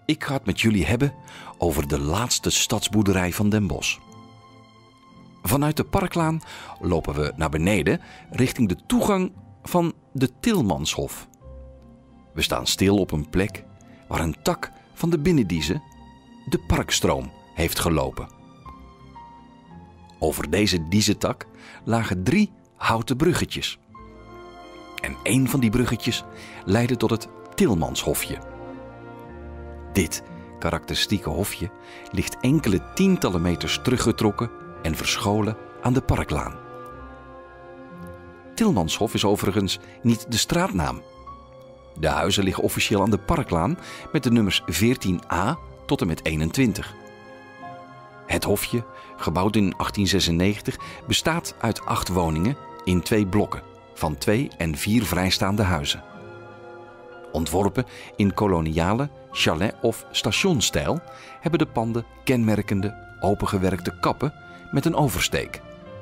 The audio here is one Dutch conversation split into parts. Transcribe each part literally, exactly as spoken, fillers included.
Ik ga het met jullie hebben over de laatste stadsboerderij van Den Bosch. Vanuit de Parklaan lopen we naar beneden richting de toegang van de Tilmanshof. We staan stil op een plek waar een tak van de Binnendiezen, de Parkstroom, heeft gelopen. Over deze diezentak lagen drie houten bruggetjes. En één van die bruggetjes leidde tot het Tilmanshofje. Dit karakteristieke hofje ligt enkele tientallen meters teruggetrokken en verscholen aan de Parklaan. Tilmanshof is overigens niet de straatnaam. De huizen liggen officieel aan de Parklaan met de nummers veertien a tot en met eenentwintig. Het hofje, gebouwd in achttien zesennegentig, bestaat uit acht woningen in twee blokken van twee en vier vrijstaande huizen. Ontworpen in koloniale, chalet- of stationsstijl hebben de panden kenmerkende opengewerkte kappen met een oversteek.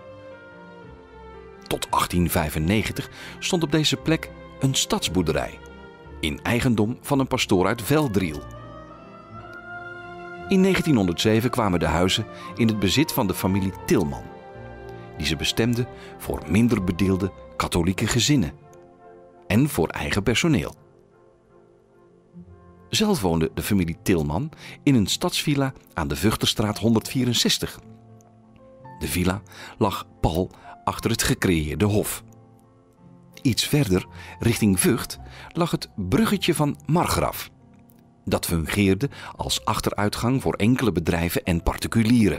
Tot achttien vijfennegentig stond op deze plek een stadsboerderij in eigendom van een pastoor uit Veldriel. In negentienhonderdzeven kwamen de huizen in het bezit van de familie Tilman, die ze bestemde voor minder bedeelde katholieke gezinnen en voor eigen personeel. Zelf woonde de familie Tilman in een stadsvilla aan de Vughterstraat honderdvierenzestig. De villa lag pal achter het gecreëerde hof. Iets verder, richting Vught, lag het bruggetje van Margraf. Dat fungeerde als achteruitgang voor enkele bedrijven en particulieren.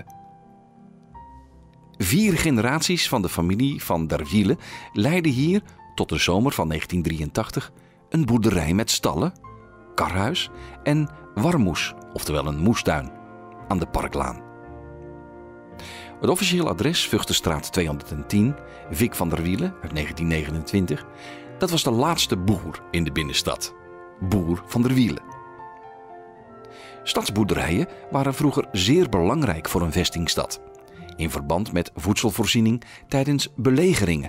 Vier generaties van de familie van der Wielen leidden hier tot de zomer van negentien drieëntachtig een boerderij met stallen, karhuis en warmoes, oftewel een moestuin, aan de Parklaan. Het officiële adres Vughterstraat tweehonderdtien, Vic van der Wielen uit negentien negenentwintig, dat was de laatste boer in de binnenstad, boer van der Wielen. Stadsboerderijen waren vroeger zeer belangrijk voor een vestingstad, in verband met voedselvoorziening tijdens belegeringen.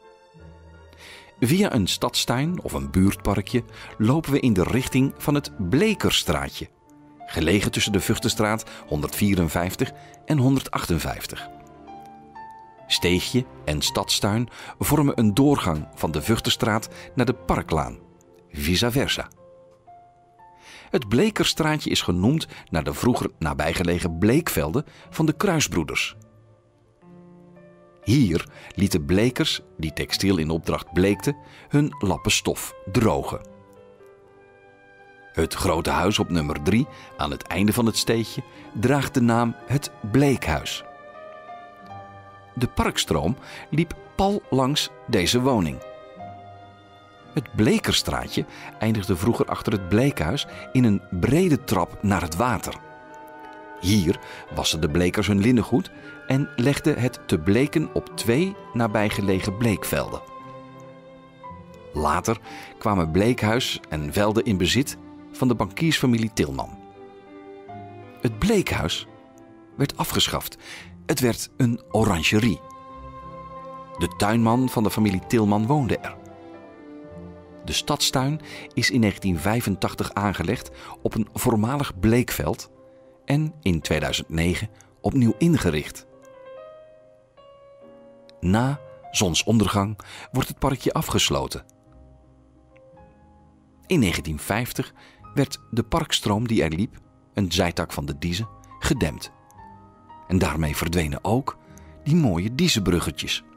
Via een stadstuin of een buurtparkje lopen we in de richting van het Bleekerstraatje, gelegen tussen de Vughterstraat honderdvierenvijftig en honderdachtenvijftig. Steegje en stadstuin vormen een doorgang van de Vughterstraat naar de Parklaan, vice versa. Het Bleekerstraatje is genoemd naar de vroeger nabijgelegen bleekvelden van de Kruisbroeders. Hier lieten blekers, die textiel in opdracht bleekten, hun lappen stof drogen. Het grote huis op nummer drie, aan het einde van het steegje, draagt de naam het Bleekhuis. De Parkstroom liep pal langs deze woning. Het Bleekerstraatje eindigde vroeger achter het Bleekhuis in een brede trap naar het water. Hier wassen de blekers hun linnengoed en legden het te bleken op twee nabijgelegen bleekvelden. Later kwamen Bleekhuis en velden in bezit van de bankiersfamilie Tilman. Het Bleekhuis werd afgeschaft. Het werd een orangerie. De tuinman van de familie Tilman woonde er. De stadstuin is in negentien vijfentachtig aangelegd op een voormalig bleekveld en in tweeduizend negen opnieuw ingericht. Na zonsondergang wordt het parkje afgesloten. In negentien vijftig werd de Parkstroom die er liep, een zijtak van de Diezen, gedempt. En daarmee verdwenen ook die mooie Diezenbruggetjes.